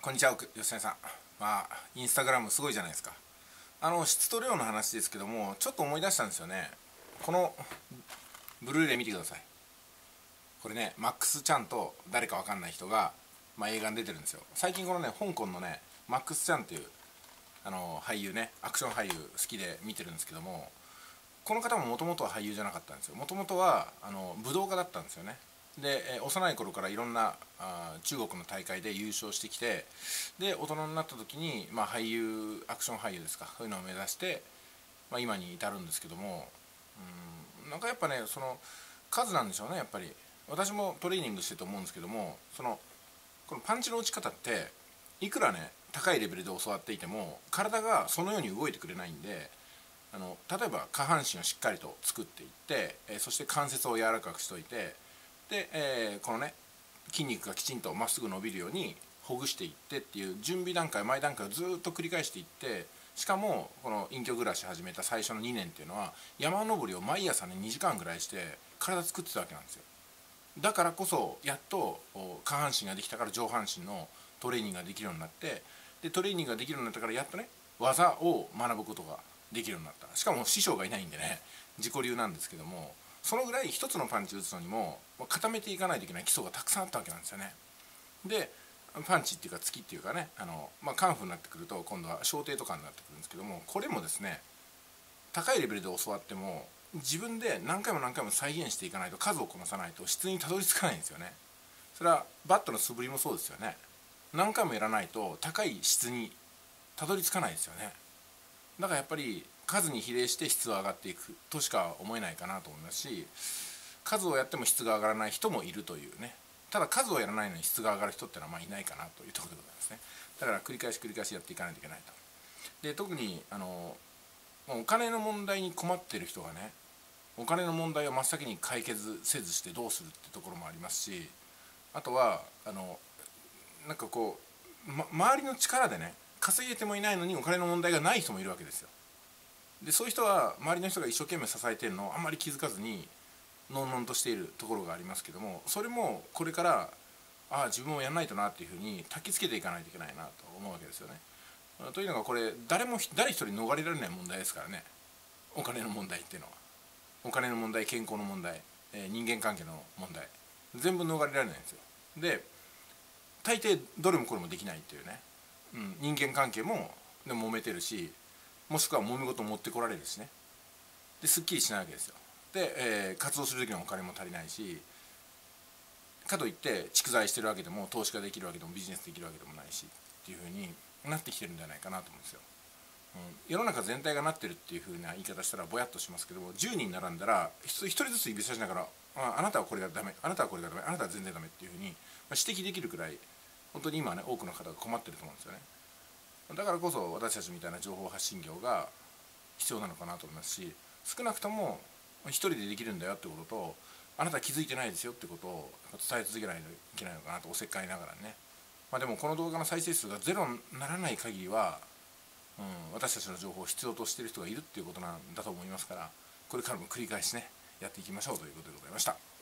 こんにちは、吉谷さん。インスタグラムすごいじゃないですか。質と量の話ですけども、ちょっと思い出したんですよね。このブルーレイ見てください。これね、マックス・チャンと誰かわかんない人が、映画に出てるんですよ。最近このね、香港のね、マックス・チャンっていう俳優ね、アクション俳優好きで見てるんですけども、この方ももともとは俳優じゃなかったんですよ。もともとは武道家だったんですよね。で幼い頃からいろんな中国の大会で優勝してきて、で大人になった時に、俳優アクション俳優ですか、そういうのを目指して、今に至るんですけども、なんかやっぱね、その数なんでしょうね。やっぱり私もトレーニングしてると思うんですけども、このパンチの打ち方っていくらね高いレベルで教わっていても体がそのように動いてくれないんで、例えば下半身をしっかりと作っていって、そして関節を柔らかくしといて、で、このね筋肉がきちんとまっすぐ伸びるようにほぐしていってっていう準備段階前段階をずっと繰り返していって、しかもこの隠居暮らし始めた最初の2年っていうのは山登りを毎朝ね2時間ぐらいして体作ってたわけなんですよ。だからこそやっと下半身ができたから上半身のトレーニングができるようになって、でトレーニングができるようになったからやっとね技を学ぶことができるようになった。しかも師匠がいないんでね、自己流なんですけども、そのぐらい一つのパンチ打つのにも固めていかないといけない基礎がたくさんあったわけなんですよね。でパンチっていうか突きっていうかね、カンフーになってくると今度は小艇とかになってくるんですけども、これもですね高いレベルで教わっても自分で何回も何回も再現していかないと、数をこなさないと質にたどり着かないんですよね。それはバットの素振りもそうですよね。何回もやらないと高い質にたどり着かないですよね。だからやっぱり数に比例して質は上がっていくとしか思えないかなと思いますし、数をやっても質が上がらない人もいるというね。ただ数をやらないのに質が上がる人ってのはいないかなというところでございますね。だから繰り返し繰り返しやっていかないといけないと。で特にお金の問題に困っている人がね、お金の問題を真っ先に解決せずしてどうするってところもありますし、あとはなんかこう、周りの力でね稼げてもいないのにお金の問題がない人もいるわけですよ。でそういう人は周りの人が一生懸命支えているのをあんまり気づかずにのんのんとしているところがありますけども、それもこれから自分もやらないとなっていうふうに焚きつけていかないといけないなと思うわけですよね。というのがこれ誰一人逃れられない問題ですからね。お金の問題っていうのはお金の問題、健康の問題、人間関係の問題、全部逃れられないんですよ。で大抵どれもこれもできないっていうね、人間関係もでも揉めてるし、もしくは揉め事持ってこられるしね。ですっきりしないわけですよ。で、活動する時のお金も足りないし、かといって蓄財してるわけでも投資ができるわけでもビジネスできるわけでもないしっていうふうになってきてるんじゃないかなと思うんですよ。世の中全体がなってるっていうふうな言い方したらぼやっとしますけども、10人並んだら1人ずつ指差しながらあなたはこれがダメ、あなたはこれがダメ、あなたは全然ダメっていうふうに指摘できるくらい本当に今ね多くの方が困ってると思うんですよね。だからこそ私たちみたいな情報発信業が必要なのかなと思いますし、少なくとも一人でできるんだよってことと、あなたは気づいてないですよってことを伝え続けないといけないのかなと、おせっかいながらね。でもこの動画の再生数がゼロにならない限りは、私たちの情報を必要としている人がいるっていうことなんだと思いますから、これからも繰り返しねやっていきましょうということでございました。